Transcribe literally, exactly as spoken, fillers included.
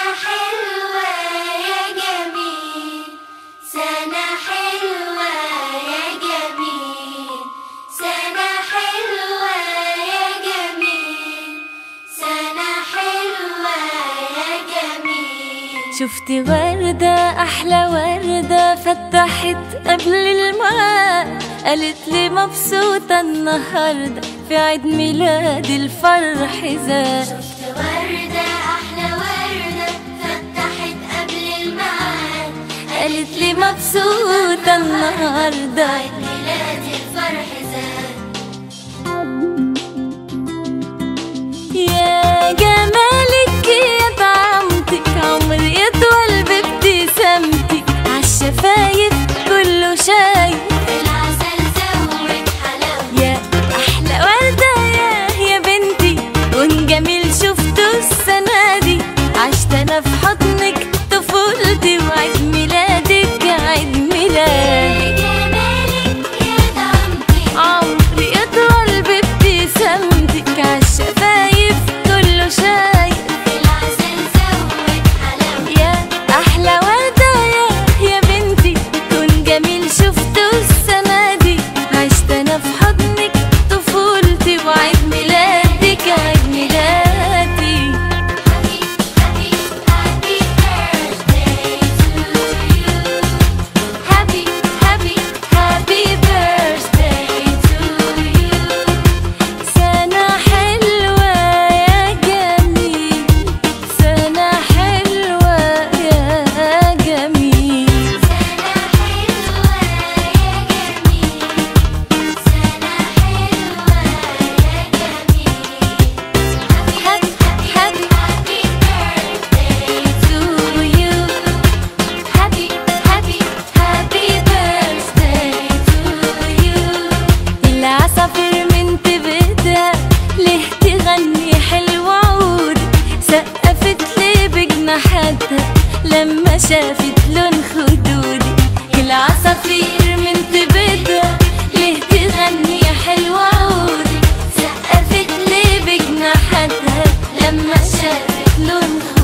حلوة يا جميل، سنة حلوة يا جميل، سنة حلوة يا جميل، سنة حلوة يا جميل. شفتي وردة أحلى وردة فتحت قبل الميعاد، قالت لي مبسوطة النهاردة في عيد ميلادي الفرح زاد. شفت وردة أحلى وردة فتحت قبل الميعاد، قالت لي مبسوطة النهاردة عيد ميلادي الفرح زاد. يا جمالك يا طعمتك عمري يطول بابتسامتك، عالشفايف كله شايف العسل زود حلاوة. يا أحلى وردة يا يا بنتي، لون جميل شفته السنة دي، عشت أنا في حضنك طفولتي وعيد ميلادك عيد ميلادي. يا جمالك يا طعمتك عمري يطول بابتسامتك، عالشفايف كله شايف العسل زود حلاوة. يا أحلى وردة يا يا بنتي، لون جميل شفته السنة دي، عشت أنا في حضنك طفولتي وعيد ميلادك عيد ميلادي. Happy, happy, happy birthday to you. Happy happy happy birthday to you. سنة حلوة يا جميل، سنة حلوة يا جميل. سنة حلوة يا جميل، سنة حلوة يا جميل. Happy, happy, happy birthday To you. Happy happy happy birthday to you. العصافير من تبتها ليه تغني حلو عودي، سقفت لي بجناحاتها لما شافت لون خدودي. العصافير من تبتها ليه تغني حلو عودي، سقفت لي بجناحاتها لما شافت لون خدودي.